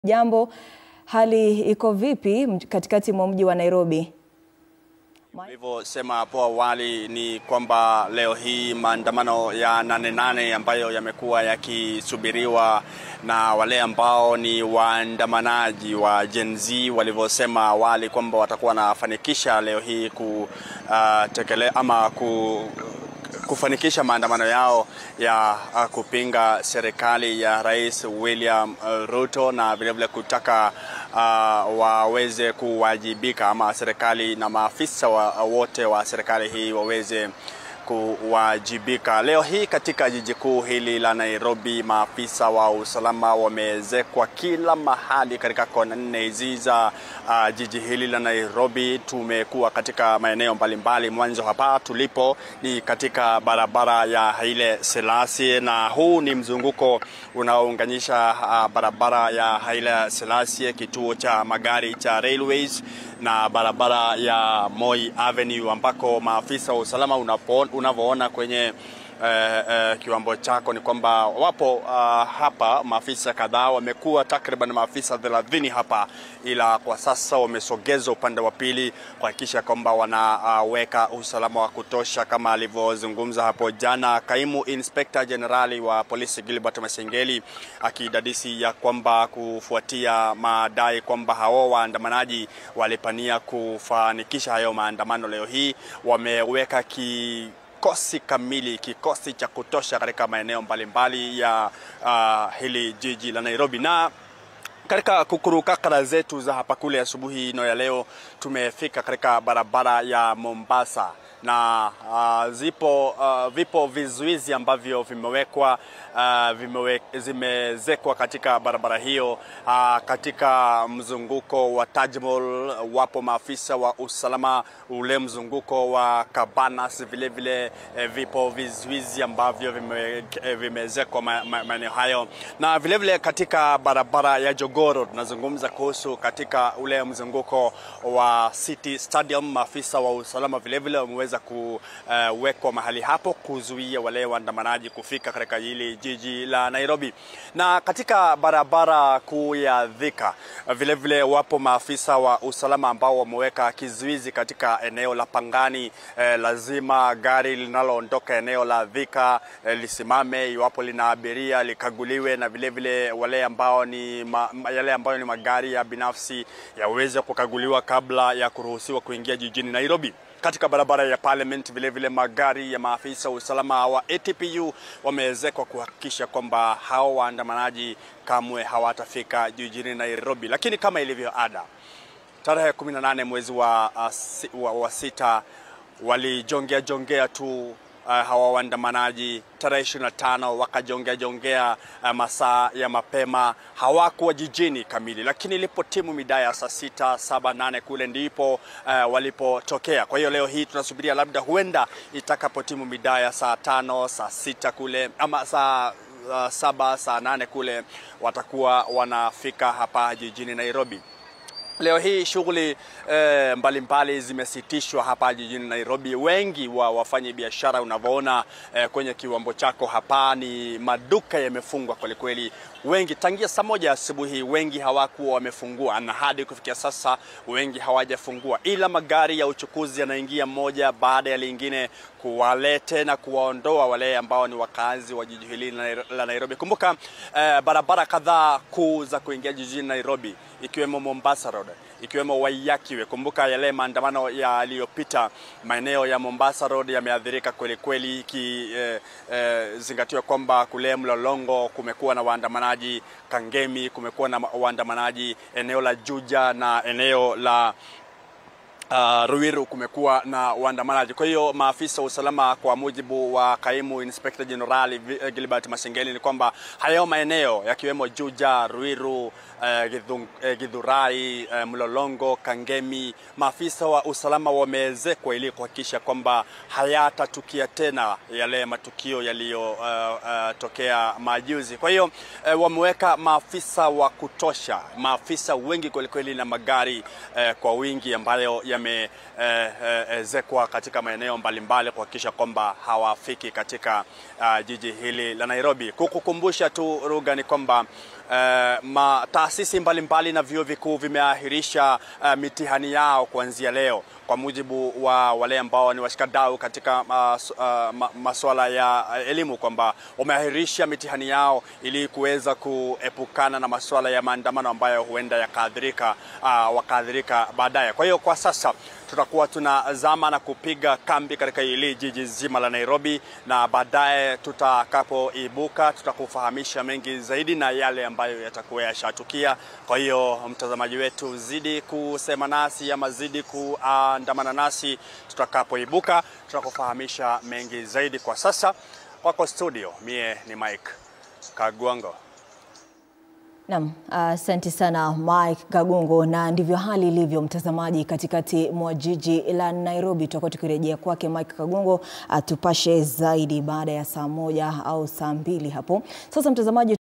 Jambo, hali iko vipi katikati mwa mji wa Nairobi? Nilivyosema hapo awali ni kwamba leo hii maandamano ya 8/8 ambayo yamekuwa yakisubiriwa na wale ambao ni waandamanaji wa Gen Z walivyosema awali kwamba watakuwa wanafanikisha leo hii kufanikisha maandamano yao ya kupinga serikali ya Rais William Ruto na vile vile kutaka waweze kuwajibika, ama serikali na maafisa wote wa serikali hii waweze kuwajibika. Leo hii katika jiji kuu hili la Nairobi, maafisa wa usalama wamezekwa kila mahali katika kona nne hizi za jiji hili la Nairobi. Tumekuwa katika maeneo mbalimbali. Mwanzo hapa tulipo ni katika barabara ya Haile Selassie, na huu ni mzunguko unaounganisha barabara ya Haile Selassie, kituo cha magari cha Railways, na barabara ya Moi Avenue, ambako maafisa wa usalama unavyoona kwenye kiwambo chako ni kwamba wapo hapa maafisa kadhaa. Wamekuwa takriban maafisa 30 hapa, ila kwa sasa wamesogezwa upande wa pili kuhakikisha kwamba wanaweka usalama wa kutosha, kama alivyozungumza hapo jana Kaimu Inspector Generali wa Polisi Gilbert Masengeli, akidadisi ya kwamba kufuatia madai kwamba hao waandamanaji walipania kufanikisha hayo maandamano leo hii, wameweka kikosi kamili, kikosi cha kutosha katika maeneo mbalimbali ya hili jiji la Nairobi. Na katika kukurukakara zetu za hapa kule asubuhi ino ya leo, tumefika katika barabara ya Mombasa, na vipo vizuizi ambavyo zimezekwa katika barabara hiyo. Katika mzunguko wa Taj Mahal wapo maafisa wa usalama, ule mzunguko wa Cabanas vile vile vipo vizuizi ambavyo vimezekwa maeneo hayo, na vile vile katika barabara ya Jogoro tunazungumza kuhusu katika ule mzunguko wa City Stadium, maafisa wa usalama vile vile wameweza kuwekwa mahali hapo kuzuia wale waandamanaji kufika katika hili jiji la Nairobi. Na katika barabara kuu ya Thika vile vile wapo maafisa wa usalama ambao wameweka kizuizi katika eneo la Pangani. Lazima gari linaloondoka eneo la Thika lisimame, iwapo lina abiria likaguliwe, na vile vile wale ambao ni magari ya binafsi yaweze kukaguliwa kabla ya kuruhusiwa kuingia jijini Nairobi. Katika barabara ya Parliament vile vile magari ya maafisa wa usalama wa ATPU wamewezekwa kuhakikisha kwamba hao waandamanaji kamwe hawatafika jijini Nairobi. Lakini kama ilivyo ada, tarehe 18 mwezi wa 6 walijongea tu hawa waandamanaji. Tarehe 25 wakajongea masaa ya mapema, hawakuwa jijini kamili, lakini ilipo timu mida ya saa 6, 7, 8 kule ndipo walipotokea. Kwa hiyo leo hii tunasubiria labda huenda itakapo timu mida ya saa 5, saa 6 kule, ama saa 7, saa 8 kule, watakuwa wanafika hapa jijini Nairobi. Leo hii shughuli mbalimbali zimesitishwa hapa jijini Nairobi. Wengi wa wafanya biashara unavyoona kwenye kiwambo chako hapa, ni maduka yamefungwa kweli kweli. Wengi tangia saa 1 asubuhi wengi hawakuwa wamefungua, na hadi kufikia sasa wengi hawajafungua, ila magari ya uchukuzi yanaingia moja baada ya lingine kuwalete na kuwaondoa wale ambao ni wakazi wa jiji hili la Nairobi. Kumbuka barabara kadhaa kuu za kuingia jijini Nairobi, ikiwemo Mombasa Road, ikiwemo Waiyaki. Kumbuka yale maandamano yaliyopita, maeneo ya Mombasa Road yameathirika kweli kweli, zingatiwa kwamba kule Mlolongo kumekuwa na waandamanaji, Kangemi kumekuwa na waandamanaji, eneo la Juja na eneo la Ruiru kumekuwa na waandamanaji. Kwa hiyo maafisa wa usalama, kwa mujibu wa Kaimu Inspector General Gilbert Masengeli, ni kwamba hayo maeneo yakiwemo Juja, Ruiru, Githurai, Mlolongo, Kangemi, maafisa wa usalama wamezekwa ili kuhakikisha kwamba hayatatukia tena yale matukio yaliyotokea majuzi. Kwa hiyo wameweka maafisa wa kutosha, maafisa wengi kweli kweli, na magari kwa wingi ambayo yamezekwa katika maeneo mbalimbali kuhakikisha kwamba hawafiki katika jiji hili la Nairobi. Kukukumbusha tu Ruga ni kwamba taasisi mbalimbali na vyuo vikuu vimeahirisha mitihani yao kuanzia leo, kwa mujibu wa wale ambao ni washikadau katika masuala ya elimu, kwamba wameahirisha mitihani yao ili kuweza kuepukana na masuala ya maandamano ambayo huenda wakaathirika baadaye. Kwa hiyo kwa sasa tutakuwa tunazama na kupiga kambi katika hili jiji zima la Nairobi, na baadaye tutakapoibuka tutakufahamisha mengi zaidi na yale ambayo yatakuwa yashatukia. Kwa hiyo mtazamaji wetu, zidi kusema nasi ama zidi kuandamana nasi, tutakapoibuka tutakufahamisha mengi zaidi. Kwa sasa wako studio, mie ni Mike Kagongo. Naam, asante sana Mike Kagongo, na ndivyo hali ilivyo mtazamaji katikati mwa jiji la Nairobi. Tutakuwa tukirejea kwake Mike Kagongo atupashe zaidi baada ya saa 1 au saa 2 hapo. Sasa mtazamaji